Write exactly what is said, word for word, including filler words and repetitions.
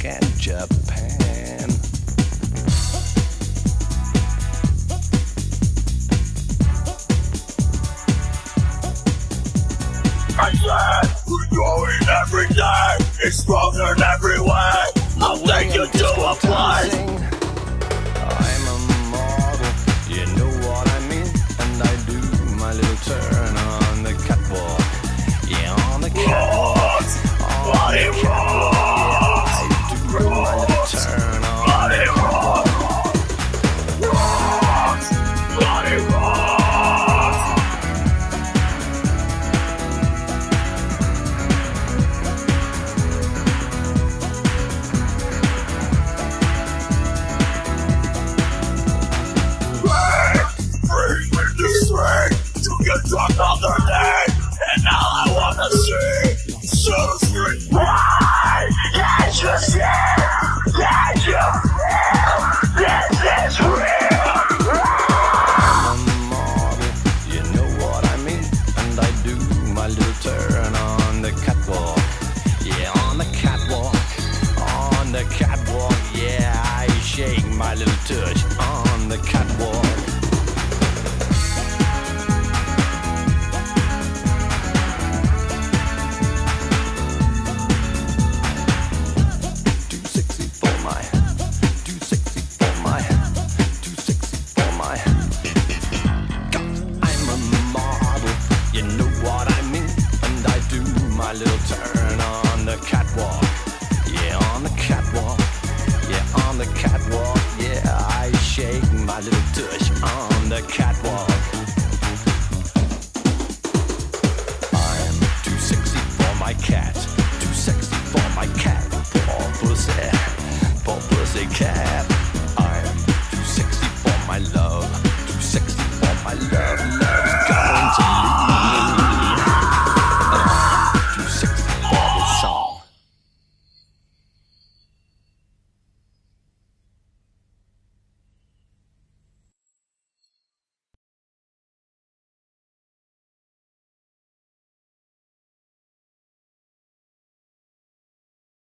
and Japan. I said, we're going every day, it's stronger in every way. I'll take you to a place. I'm a model, you know what I mean. And I do my little turn on the catwalk. Yeah, on the catwalk. On the catwalk. Yeah, I do my little turn on the catwalk. Rocks, body rocks. To get drunk another day, and now I wanna see so street. Why can't you see? Can't you feel this is real? I'm a model, you know what I mean. And I do my little turn on the catwalk. Yeah, on the catwalk. On the catwalk, yeah, I shake my little touch on the catwalk. My little turn on the catwalk. Yeah, on the catwalk. Yeah, on the catwalk. Yeah, I shake my little tush on the catwalk.